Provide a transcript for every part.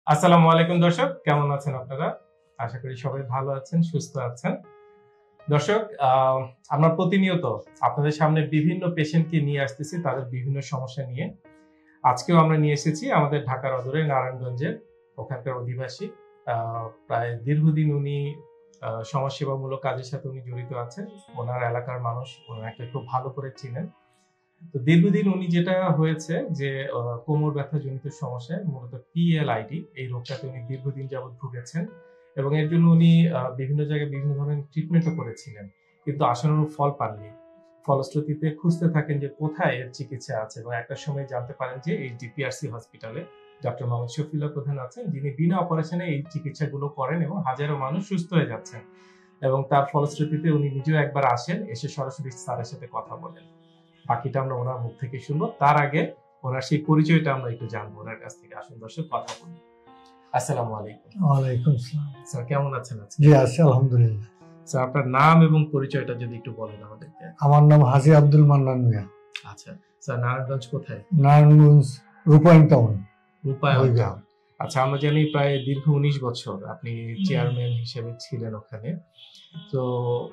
আসসালামু আলাইকুম দর্শক, কেমন আছেন আপনারা? আশা করি সবাই ভালো আছেন, সুস্থ আছেন। দর্শক, আমরা প্রতিনিয়ত আপনাদের সামনে বিভিন্ন পেশেন্টকে নিয়ে আসতেছি তাদের বিভিন্ন সমস্যা নিয়ে। আজকেও আমরা নিয়ে এসেছি আমাদের ঢাকার অদূরে নারায়ণগঞ্জের ওখানকার অধিবাসী। প্রায় দীর্ঘদিন উনি সমাজসেবামূলক কাজের সাথে উনি জড়িত আছেন। ওনার এলাকার মানুষ ওনাকে খুব ভালো করে চিনেন। তো দীর্ঘদিন উনি যেটা হয়েছে যে কোমর ব্যথা জনিত সমস্যায় মূলত PLID এই রোগটাতে উনি দীর্ঘদিন যাবৎ ভুগেছেন এবং এর জন্য উনি বিভিন্ন জায়গায় বিভিন্ন ধরনের ট্রিটমেন্টও করেছিলেন, কিন্তু আশানুরূপ ফল পাননি। ফলশ্রুতিতে খুঁজতে থাকেন যে কোথায় এর চিকিৎসা আছে এবং একটা সময় জানতে পারেন যে এই DPRC হসপিটালে ডক্টর মোহাম্মদ শফিউল্লাহ প্রধান আছেন, যিনি বিনা অপারেশনে এই চিকিৎসাগুলো করেন এবং হাজারো মানুষ সুস্থ হয়ে যাচ্ছেন। এবং তার ফলশ্রুতিতে উনি নিজেও একবার আসেন, এসে সরাসরি স্যারের সাথে কথা বলেন। বাকিটা আমরা ওনার মুখ থেকে শুনবো। তার আগে ওনার সেই পরিচয়টা আমরা একটু জানবো ওনার কাছ থেকে। আসুন দর্শক, কথা বলি। আসসালামু আলাইকুম। ওয়ালাইকুম আসসালাম। স্যার কেমন আছেন আজকে? জি আছি আলহামদুলিল্লাহ। স্যার আপনার নাম এবং পরিচয়টা যদি একটু বলেন আমাদেরকে। আমার নাম হাজী আব্দুল মান্নান মিয়া। আচ্ছা স্যার, নারায়ণগঞ্জ কোথায়? নারায়ণগঞ্জ রূপায়ণ টাউন। রূপায়ণ। আচ্ছা, আমরা জানি প্রায় দীর্ঘ 19 বছর আপনি চেয়ারম্যান হিসেবে ছিলেন ওখানে। তো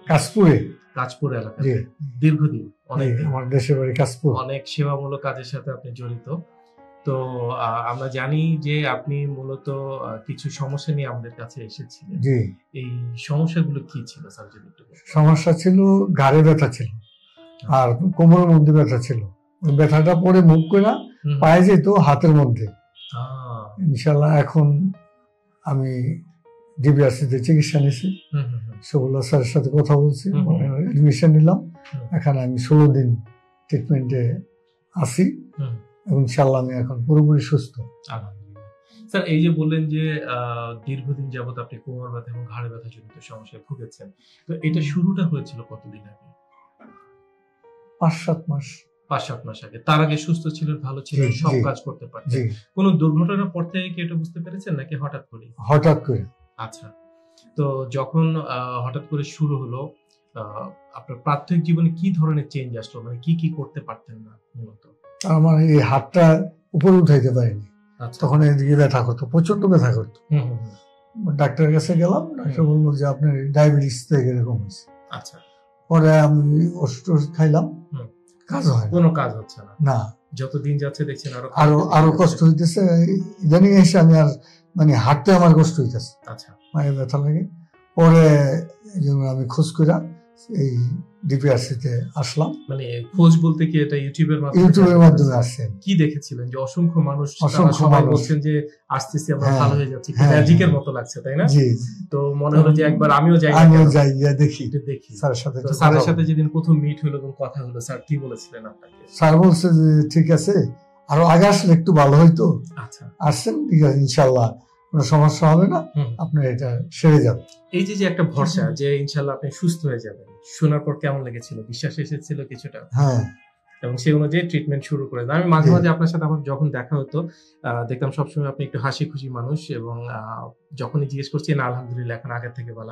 কাশপুর এলাকায় দীর্ঘদিন অনেক আমার দেশের বাড়ি কাশপুর। অনেক সেবামূলক কাজের সাথে আপনি জড়িত। তো আমরা জানি যে আপনি মূলত কিছু সমস্যা নিয়ে আমাদের কাছে এসেছিলেন। জি। এই সমস্যাগুলো কি ছিল স্যার যদি একটু বলেন? সমস্যা ছিল, ঘাড়ে ব্যথা ছিল আর কোমরের মধ্যে ব্যথা ছিল। ব্যথাটা পরে মুখ করে পায়ে যেত হাতের মধ্যে। ইনশাল্লাহ এখন আমি ডিবিআরসিতে চিকিৎসা নিয়েছি। শফিউল্লাহ স্যারের সাথে কথা বলছি, এডমিশন নিলাম। এখানে আমি 16 দিন ট্রিটমেন্টে আছি এবং ইনশাল্লাহ আমি এখন পুরোপুরি সুস্থ। স্যার, এই যে বললেন যে দীর্ঘদিন যাবত আপনি কোমর ব্যথা এবং ঘাড়ে ব্যথা জনিত সমস্যায় ভুগেছেন, তো এটা শুরুটা হয়েছিল কতদিন আগে? 5-7 মাস। 5-7 মাস আগে। তার আগে সুস্থ ছিলেন, ভালো ছিলেন, সব কাজ করতে পারতেন। কোনো দুর্ঘটনার পর থেকে কি এটা বুঝতে পেরেছেন নাকি হঠাৎ করে? হঠাৎ করে। আচ্ছা, তো যখন হঠাৎ করে শুরু হলো, আপনার প্রাথমিক জীবনে কি ধরনের চেঞ্জ আসলো, মানে কি কি করতে পারতেন না মূলত? আমার এই হাতটা উপরে উঠাইতে পারিনি। তখন এদিকে ব্যথা করতো, প্রচন্ড ব্যথা করতো। ডাক্তারের কাছে গেলাম, ডাক্তার বললো যে আপনার ডায়াবেটিস থেকে এরকম হয়েছে। আচ্ছা, পরে আমি ওষুধ খাইলাম, কাজ হয় কোনো কাজ হচ্ছে না। না, যত দিন যাচ্ছে দেখছেন আরো কষ্ট হইতেছে। ইদানিং এসে আমি আর মানে হাঁটতে আমার কষ্ট হইতেছে। আচ্ছা, মায়ের ব্যথা লাগে। পরে আমি খোঁজ করে এই ডিপিআরসিতে আসলাম। মানে খোঁজ বলতে কি এটা ইউটিউবের মাধ্যমে আসছে। কি দেখেছিলেন যে অসংখ্য মানুষ সবাই বলছেন যে আসতেছি আমরা, ভালো হয়ে যাচ্ছি, ম্যাজিকের মতো লাগছে, তাই না? জি। তো মনে হলো যে একবার আমিও যাই দেখি। স্যারের সাথে যেদিন প্রথম মিট হলো এবং কথা হলো, স্যার কি বলেছিলেন আপনাকে? স্যার বলছে যে ঠিক আছে, আরো আগে আসলে একটু ভালো হইতো। আচ্ছা, আসছেন, ঠিক আছে, ইনশাল্লাহ কোনো সমস্যা হবে না, আপনার এটা সেরে যাবে। এই যে একটা ভরসা যে ইনশাল্লাহ আপনি সুস্থ হয়ে যাবেন, শোনার পর কেমন লেগেছিল? বিশ্বাস এসেছিল কিছুটা? হ্যাঁ। এবং সেই অনুযায়ী ট্রিটমেন্ট শুরু করে দেন। আমি মাঝে মাঝে আপনার সাথে আমার যখন দেখা হতো, দেখতাম সবসময় আপনি একটু হাসি খুশি মানুষ এবং যখনই জিজ্ঞেস করছি না আলহামদুলিল্লাহ এখন আগের থেকে ভালো।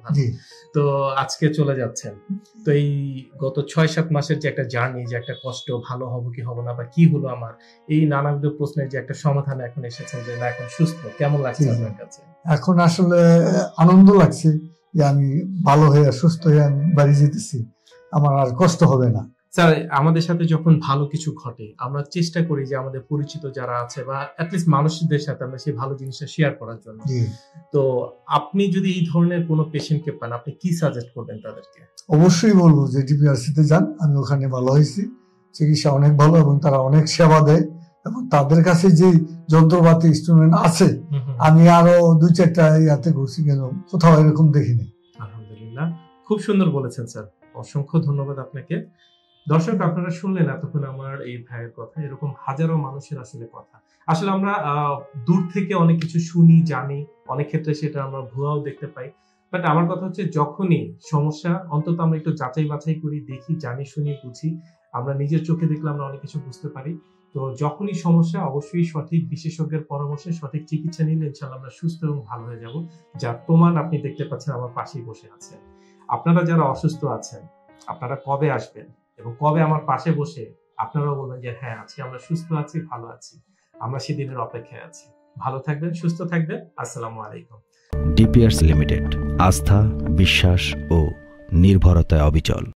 তো আজকে চলে যাচ্ছেন। তো এই গত 6-7 মাসের যে একটা জার্নি, যে একটা কষ্ট, ভালো হবো কি হবো না বা কি হলো আমার, এই নানাবিধ প্রশ্নের যে একটা সমাধান এখন এসেছেন যে না এখন সুস্থ, কেমন লাগছে আপনার কাছে? এখন আসলে আনন্দ লাগছে যে আমি ভালো হয়ে সুস্থ হয়ে আমি বাড়ি যেতেছি, আমার আর কষ্ট হবে না। স্যার, আমাদের সাথে যখন ভালো কিছু ঘটে আমরা চেষ্টা করি যে আমাদের পরিচিত যারা আছে বা অ্যাটলিস্ট মানুষদের সাথে আমরা সেই ভালো জিনিসটা শেয়ার করার জন্য। তো আপনি যদি এই ধরনের কোনো পেশেন্টকে পান, আপনি কি সাজেস্ট করবেন তাদেরকে? অবশ্যই বলবো যে ডিপিআরসিতে যান, আমি ওখানে ভালো হয়েছি, চিকিৎসা অনেক ভালো এবং তারা অনেক সেবা দেয় এবং তাদের কাছে যে যন্ত্রপাতি ইনস্ট্রুমেন্ট আছে আমি আরো 2-4টা ইয়াতে ঘুরছি, কেন কোথাও এরকম দেখিনি। আলহামদুলিল্লাহ, খুব সুন্দর বলেছেন স্যার, অসংখ্য ধন্যবাদ আপনাকে। দর্শক, আপনারা শুনলেন এতক্ষণ আমার এই ভাইয়ের কথা, এরকম হাজারো মানুষের আসলে কথা। আসলে আমরা দূর থেকে অনেক কিছু শুনি, জানি, অনেক ক্ষেত্রে সেটা আমরা ভুয়াও দেখতে পাই। বাট আমার কথা হচ্ছে যখনই সমস্যা অন্তত আমরা একটু যাচাই বাছাই করি, দেখি, জানি, শুনি, বুঝি, আমরা নিজের চোখে দেখলে আমরা অনেক কিছু বুঝতে পারি। তো যখনই সমস্যা অবশ্যই সঠিক বিশেষজ্ঞের পরামর্শে সঠিক চিকিৎসা নিলে ইনশাআল্লাহ আমরা সুস্থ এবং ভালো হয়ে যাব। যার প্রমাণ আপনি দেখতে পাচ্ছেন আমার পাশেই বসে আছেন। আপনারা যারা অসুস্থ আছেন, আপনারা কবে আসবেন এবং কবে আমার পাশে বসে আপনারাও বলবেন যে হ্যাঁ আজকে আমরা সুস্থ আছি, ভালো আছি, আমরা সেদিনের অপেক্ষায় আছি। ভালো থাকবেন, সুস্থ থাকবেন। আসসালামু আলাইকুম। ডিপিআরস লিমিটেড, আস্থা, বিশ্বাস ও নির্ভরতায় অবিচল।